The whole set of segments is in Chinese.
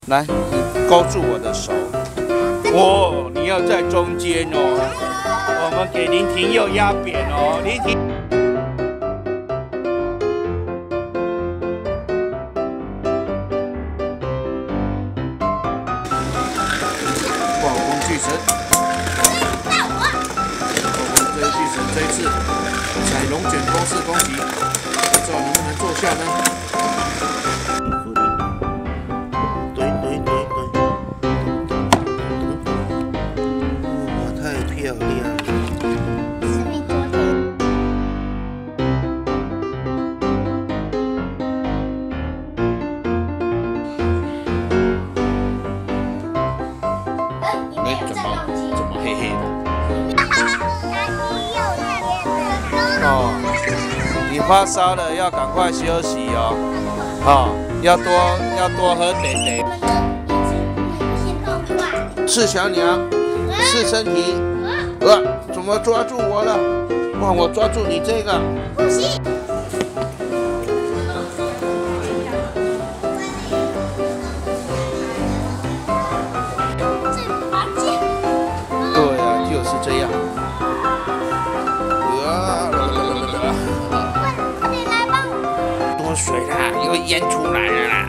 来，你勾住我的手。哦，你要在中间哦。我们给林婷又压扁哦，林婷。暴风巨神，暴风巨神这一次彩龙卷风式攻击，不知道能不能奏效呢？ 漂亮！哎，怎么黑黑的？哦，你发烧了，要赶快休息哦。好，要多喝水。赤小鸟，赤身体。 怎么抓住我了？哇，我抓住你这个。不行。对呀，就是这样。快点来帮我！多水啦，又淹出来了啦！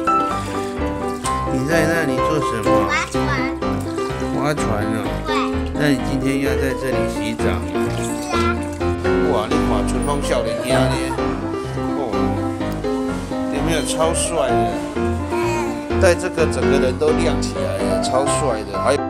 你在那里做什么？划船。划船哦。对。 那你今天要在这里洗澡吗？是啊。哇，你看春风笑脸兄呢？哦，有没有超帅的？戴这个整个人都亮起来了，超帅的。还有。